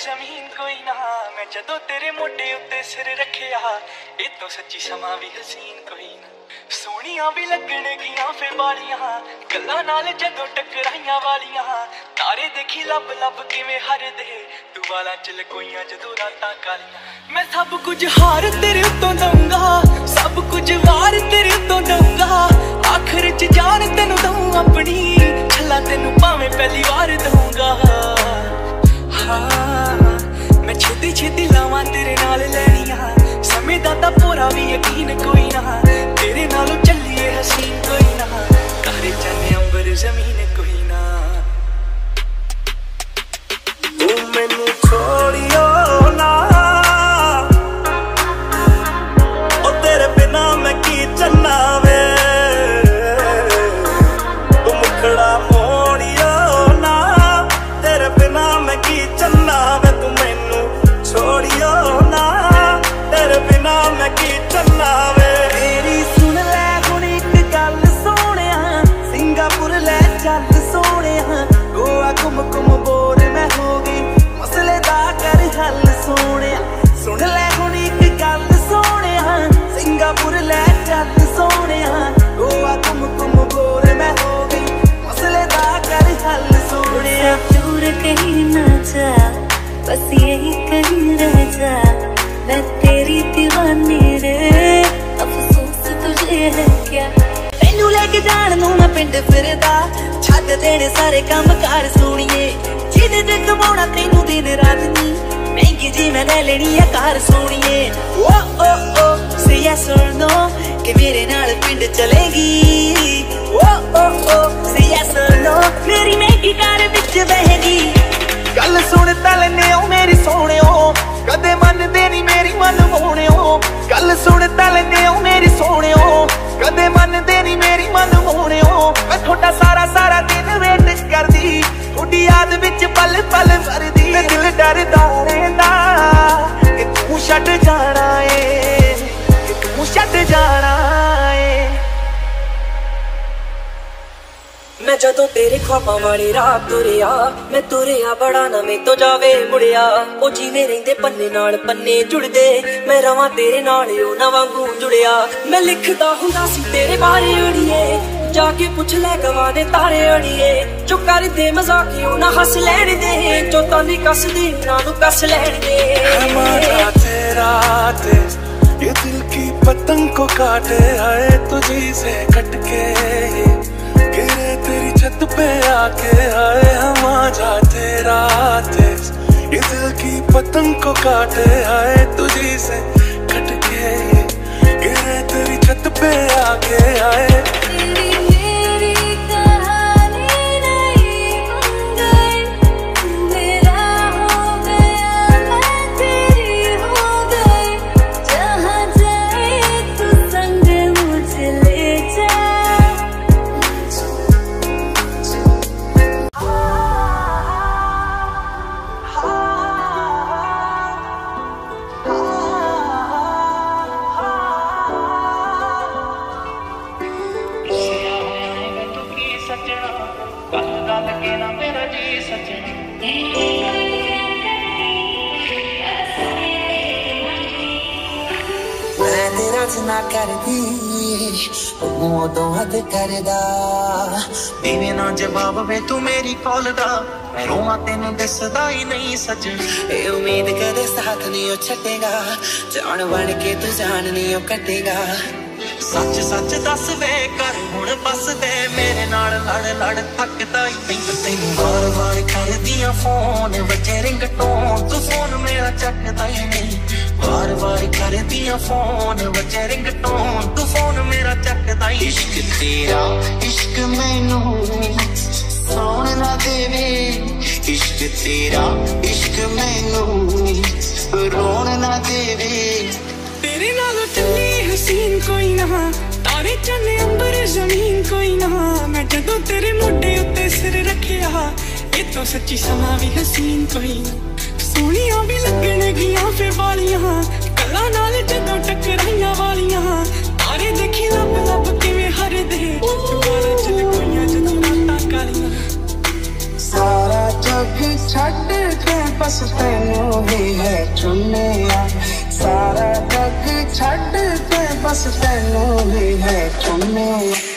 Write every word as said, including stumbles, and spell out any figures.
ਜ਼ਮੀਨ ਕੋਈ ਨਾ ਮੈਂ ਜਦੋਂ ਤੇਰੇ ਮੋਢੇ ਉੱਤੇ ਸਿਰ ਰੱਖਿਆ ਇਹ ਤੋਂ ਸੱਚੀ ਸਮਾਂ ਵੀ ਹਸੀਨ ਕੋਈ ਨਾ ਸੋਹਣੀਆਂ ਵੀ ਲੱਗਣਗੀਆਂ ਫੇ ਵਾਲੀਆਂ ਗੱਲਾਂ ਨਾਲ ਜਦੋਂ ਟਕਰਾਈਆਂ ਵਾਲੀਆਂ ਤਾਰੇ ਦੇਖੀ ਲੱਭ ਲੱਭ ਕਿਵੇਂ ਹਰਦੇ ਤੂੰ ਵਾਲਾਂ ਚ ਲਕੋਈਆਂ ਜਦੋਂ ਰਾਤਾਂ ਕਾਲੀਆਂ ਮੈਂ ਸਭ ਕੁਝ ਹਾਰ ਤੇਰੇ ਉੱਤੋਂ ਦਊਂਗਾ ਸਭ ਕੁਝ ਵਾਰ ਤੇਰੇ ਉੱਤੋਂ ਦਊਂਗਾ ਆਖਰ ਚ ਜਾਨ ਤੈਨੂੰ ਦਊਂ ਆਪਣੀ ਛੱਲਾ ਤੈਨੂੰ ਭਾਵੇਂ ਪਹਿਲੀ ਵਾਰ ਦਊਂਗਾ मैं छेती छेती लावां तेरे नाल लैनियां समय दा तां पूरा भी यकीन कोई ना तेरे नालों चलिए हसीन कोई ना तारे चन्ने अंबर जमीन कोई ना तू मैनू छोड़ियो ना ओ तेरे बिना मैं की चलना वे तू मुखड़ा मोड़ियो ना तेरे बिना मैं की चलना वे छोड़ियो ना तेरे बिना मैं की चलना वे मेरी सुन ले हुण इक गल सोहणिया सिंगापुर ले चल सोहणिया गोवा घुम घुम बोर मैं हो गई मसले दा कर हल सोहणिया सुन ले हुण इक गल सोहणिया सिंगापुर ले चल सोहणिया गोवा घुम घुम बोर मैं हो गई मसले दा कर हल सोहणिया दूर कहीं ना जा बस यही कहीं रह जा मैं तेरी दीवानी रे अफसोस तुझे है क्या तेनू लेके जान नू मैं पिंड फिरदा छड्ड देने सारे काम कार सोहणिए जिदे ते कमाउणा तैनू दिन रात नी महंगी जी मैं ले लेनी है कार सोहणिए ओ ओ ओ से यस और नो कि मेरे नाल पिंड चलेगी ओ ओ ओ से यस और नो मेरी महंगी कार विच बहेगी गल सुन तलने मेरी सोहणियो कदे मनदे नी मेरी मन मोहणियो गल सुन तलने मेरी सोहणियो कदे मनदे नी मेरी मन मोहणियो मैं थोड़ा सारा सारा दिन वेट करदी थोड़ी याद विच पल पल भरदी मैं दिल डरदा रहंदा कि तू छड्ड जाना ए कि तू छड्ड जाना ए मैं जदों तेरे ख्वाबां वाली राह तुरिया मैं तुरिया बड़ा ना मैं तो जावे मुड़िया ओ जीवे रहिंदे पन्ने नाल पन्ने जुड़दे मैं रवां तेरे नाल ओ ना वांगू जुड़िया मैं लिखदा हुंदा सी तेरे बारे अड़िए जाके पुछ ले गवा दे तारे अड़िए जो कर दे मजाक ओ ना हस लैण दे जो तानी कस दे ना नू कस लैण दे हमारा तेरा तेज ये दिल की पतंग को काटे आए तुझी से कटके गिरे तेरी छत पे आके आए हम आजा तेरा तेज ये दिल की पतंग को काटे आए तुझी से कटके गिरे तेरी छत पे आके आए ना कर दी तो हद कर दा देवे ना जवाब वे तू मेरी कॉल दा मैं रोवां तेनू दसदा ही नहीं सच ए उम्मीद कदे साथ नहीं छड्डेगा जान बन के तू जान नहीं कटेगा सच सच दस वे कर हुण बस दे मेरे नाल लड़ लड़ थकदा ही नहीं तैनू बार बार कर दियां फोन बजे रिंगटोन तू फोन मेरा चकदा ही नहीं बार बार कर दिया फोन बजे रिंगटोन तू फोन मेरा चकदा ही इश्क तेरा इश्क मैनू सोण ना देवे इश्क तेरा इश्क मैनू रोण ना देवे तेरे नाल चली हसीन कोई ना तारे चले अंबर जमीन कोई ना मैं जदों तेरे मोढे उत्ते सिर रखिया ये तो सच्ची समा भी हसीन कोई ना सोहणियां भी लगणगियां फे वालियां गल्लां नाल जदों टकराइयां वालियां तारे देखी लब लब किवें हरदे दुबारा चल कोइयां जदों रातां कालियां सारा जग छड्ड के बस तेनू ही है चुनिया, सारा जग छड्ड के बस तेनू ही है चुनिया।